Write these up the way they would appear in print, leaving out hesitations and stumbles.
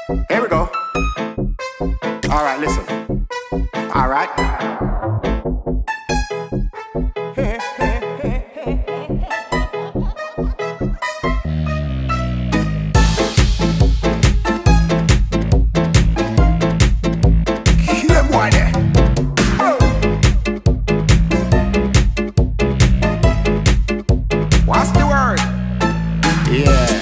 Here we go. All right, listen. All right. What's the word? Yeah.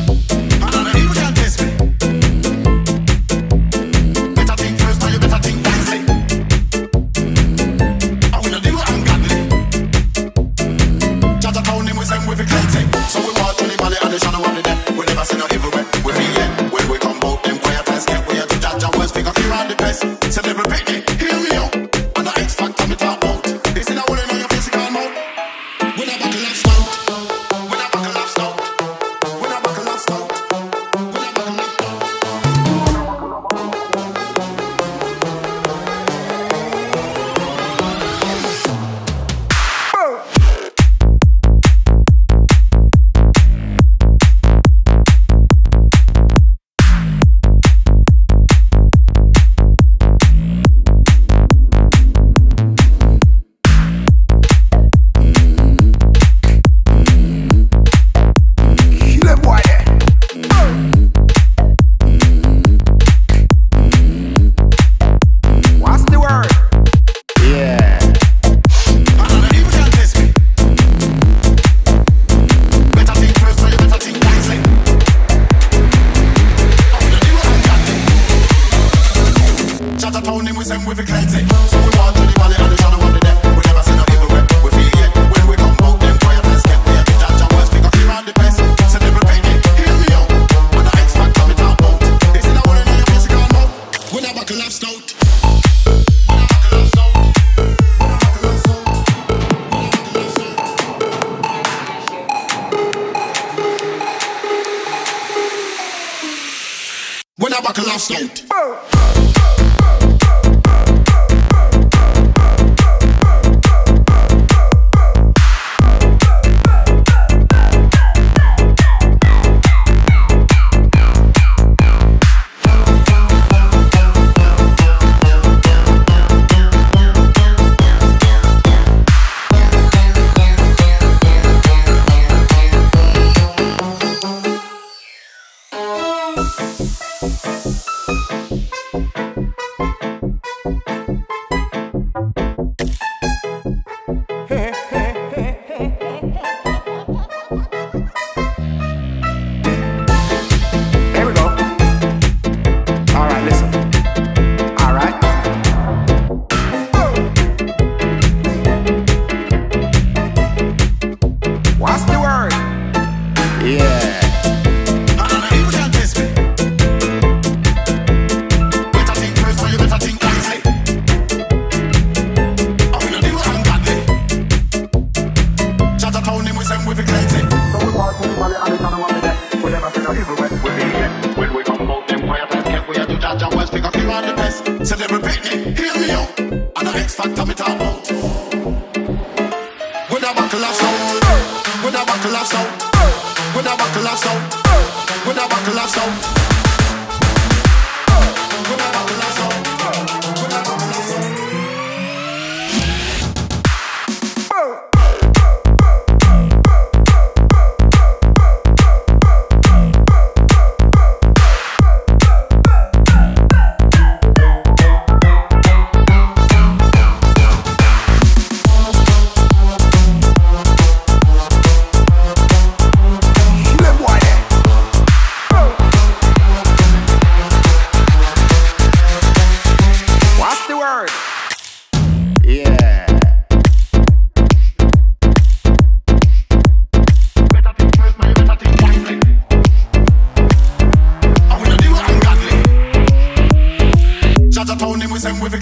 When I buckle off stout. What's the word? Yeah. Celebrate me, hear me out. And the X Factor me talk about. With a buckle of salt, with a buckle of salt, with a buckle of salt, with a buckle of salt, with a buckle of salt, with a buckle of salt. Yeah. Shut up on him with